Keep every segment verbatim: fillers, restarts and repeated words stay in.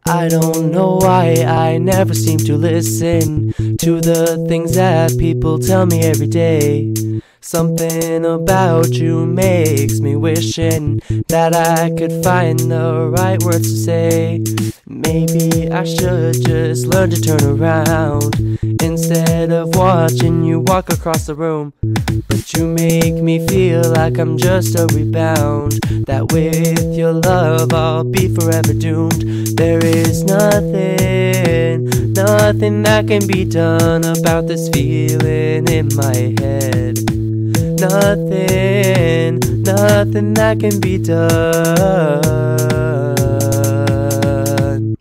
I don't know why I never seem to listen to the things that people tell me every day. Something about you makes me wishing that I could find the right words to say. Maybe I should just learn to turn around instead of watching you walk across the room. But you make me feel like I'm just a rebound, that with your love I'll be forever doomed. There is nothing, nothing that can be done about this feeling in my head. Nothing, nothing that can be done.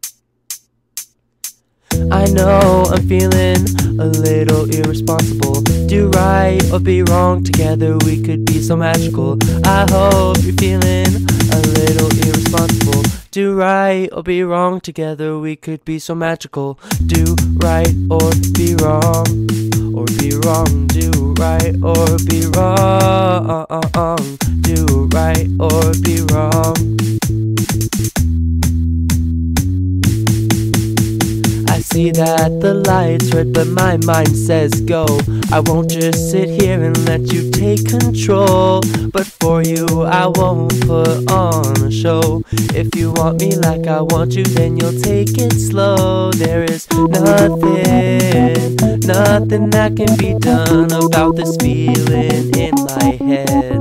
I know I'm feeling a little irresponsible. Do right or be wrong, together we could be so magical. I hope you're feeling a little irresponsible. Do right or be wrong, together we could be so magical. Do right or be wrong, or be wrong. Do right or be wrong. Do right or be wrong. I see that the light's red, but my mind says go. I won't just sit here and let you take control, but for you I won't put on a show. If you want me like I want you, then you'll take it slow. There is nothing, nothing that can be done about this feeling in my head.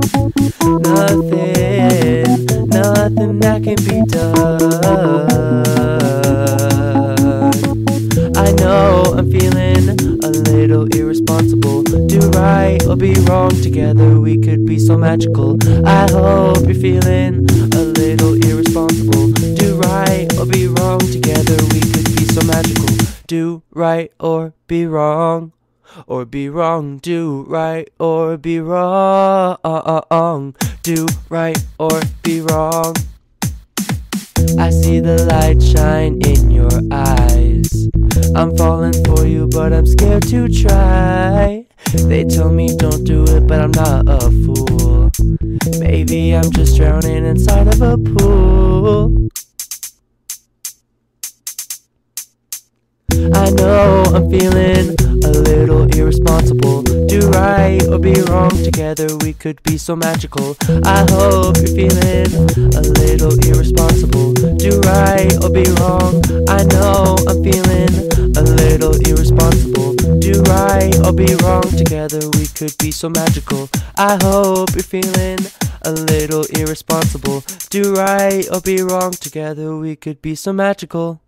Nothing, nothing that can be done. I know I'm feeling a little irresponsible. Do right or be wrong, together we could be so magical. I hope you're feeling a little irresponsible. Do right or be wrong, together we could be so magical. Do right or be wrong, or be wrong. Do right or be wrong. Do right or be wrong. I see the light shine in your eyes. I'm falling for you, but I'm scared to try. They tell me don't do it, but I'm not a fool. Maybe I'm just drowning inside of a pool. I know I'm feeling a little irresponsible. Do right or be wrong, together we could be so magical. I hope you're feeling a little irresponsible. Do right or be wrong. I know I'm feeling a little irresponsible. Do right or be wrong, together we could be so magical. I hope you're feeling a little irresponsible. Do right or be wrong, together we could be so magical.